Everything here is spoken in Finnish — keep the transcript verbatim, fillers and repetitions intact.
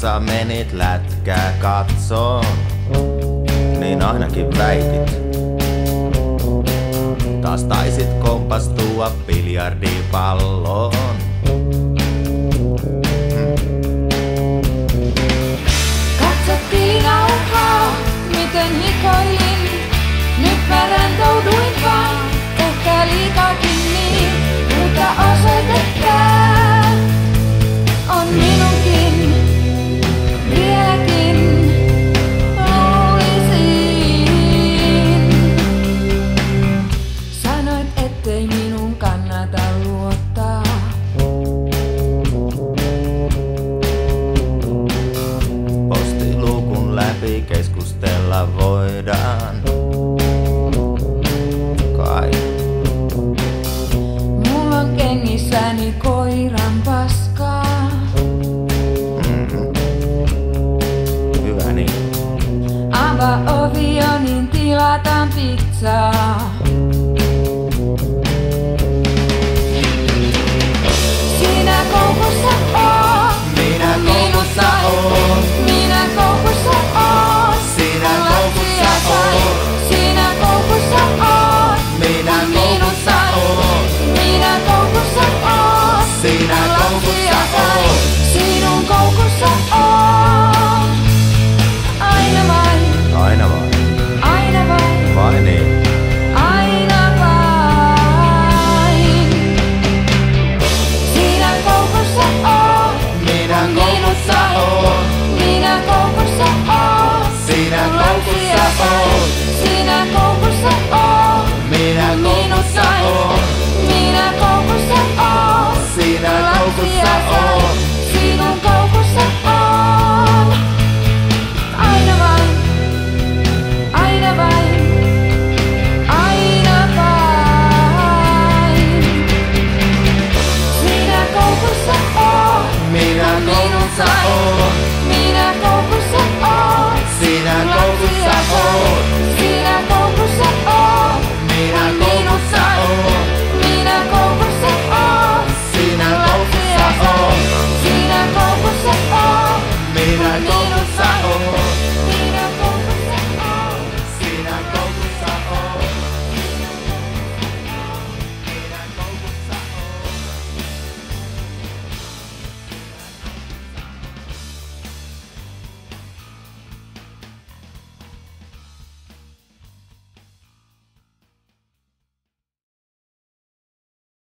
kanssa menit lätkää katsoon, niin ainakin väitit. Taas taisit kompastua biljardipalloon. Katsot tilinauhaa, miten hikoilin. Nyt mä rentouduin vaan, ehkä liikaakin niin. Mutta osoitekää on minunkin, vieläkin luulisin. Sanoit, ettei minun kannata luottaa. Postiluukun läpi keskustella voidaan. Kai. Mulla on kengissäni koiran paskaa. Mm-hmm. Hyvä niin. Avaa ovio, niin tilataan pizzaa.